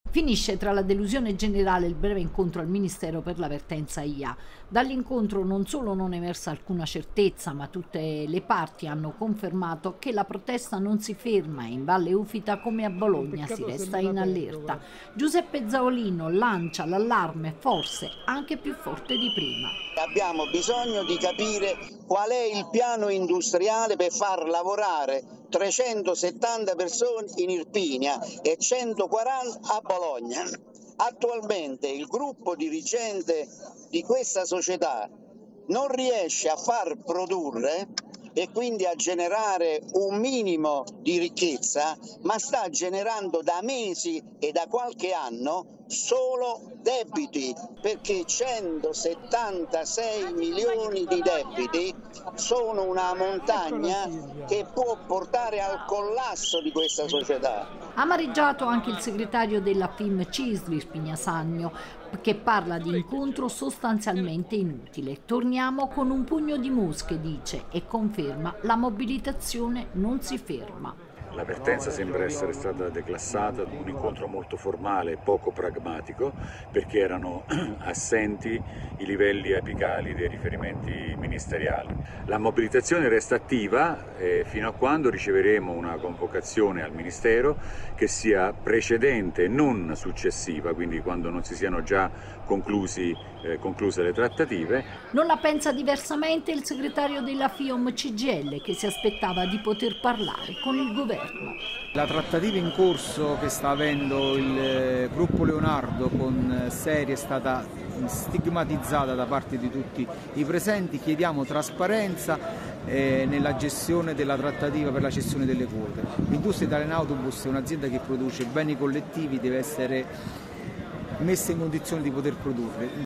Finisce tra la delusione generale e il breve incontro al Ministero per la vertenza IA. Dall'incontro non solo non è emersa alcuna certezza, ma tutte le parti hanno confermato che la protesta non si ferma e in Valle Ufita come a Bologna si resta in allerta. Giuseppe Zaolino lancia l'allarme forse anche più forte di prima. Abbiamo bisogno di capire qual è il piano industriale per far lavorare 370 persone in Irpinia e 140 a Bologna. Attualmente il gruppo dirigente di questa società non riesce a far produrre e quindi a generare un minimo di ricchezza, ma sta generando da mesi e da qualche anno solo debiti, perché 176 milioni di debiti sono una montagna che può portare al collasso di questa società. Amareggiato anche il segretario della FIM Cisli, Spignasagno, che parla di incontro sostanzialmente inutile. Torniamo con un pugno di mosche, dice, e conferma la mobilitazione non si ferma. La vertenza sembra essere stata declassata ad un incontro molto formale e poco pragmatico, perché erano assenti i livelli apicali dei riferimenti ministeriali. La mobilitazione resta attiva fino a quando riceveremo una convocazione al Ministero che sia precedente e non successiva, quindi quando non si siano già concluse le trattative. Non la pensa diversamente il segretario della FIOM CGIL, che si aspettava di poter parlare con il governo. La trattativa in corso che sta avendo il gruppo Leonardo con Seri è stata stigmatizzata da parte di tutti i presenti. Chiediamo trasparenza nella gestione della trattativa per la cessione delle quote. L'industria Italian Autobus è un'azienda che produce beni collettivi, deve essere messa in condizione di poter produrre.